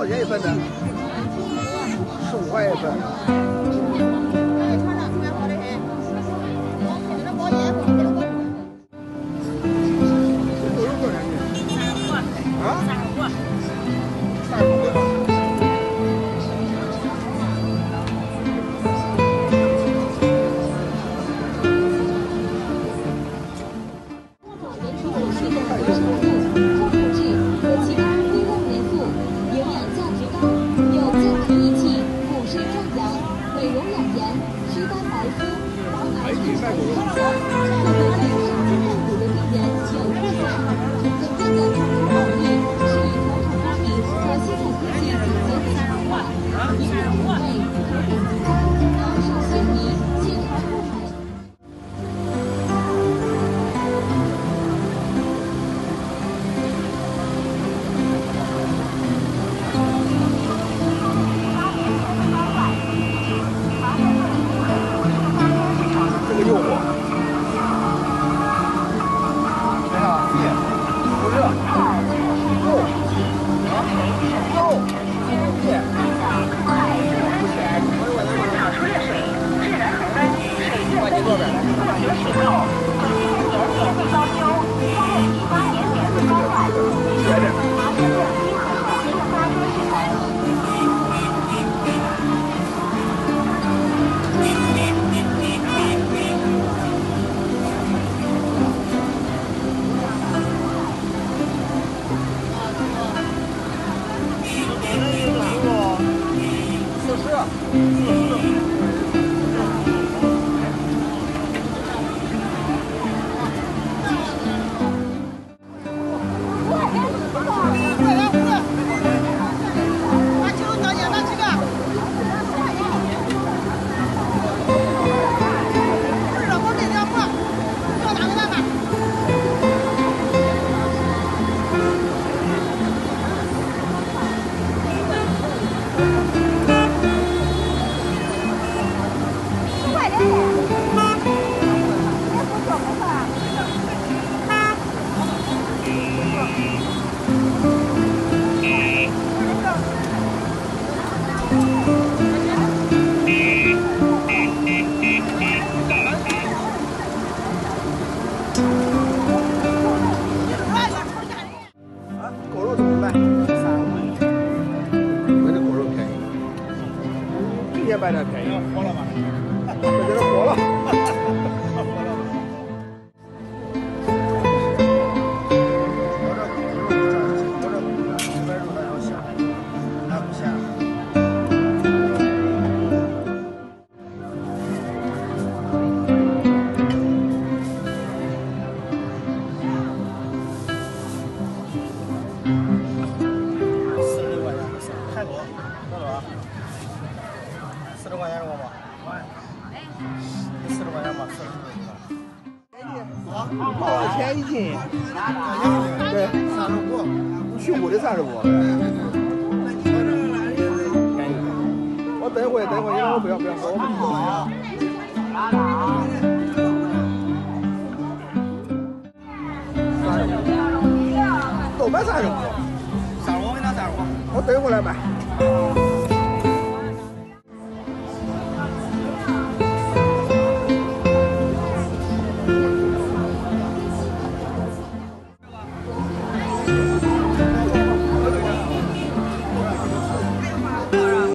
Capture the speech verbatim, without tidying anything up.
少钱一份呢？十五块一份。都有多少钱？啊？三十五。三十五。 卖点便宜，活了吧？这就是活了。四十六块钱，太多，多少？ 四十块钱是我吧？四十块钱吧，四十。多少钱一斤？对，三十五。去五的三十五。我等一会，等一会，因为我不要不要，我不要。三十五。都卖三十五。三十五，给他三十五。我等一会来买。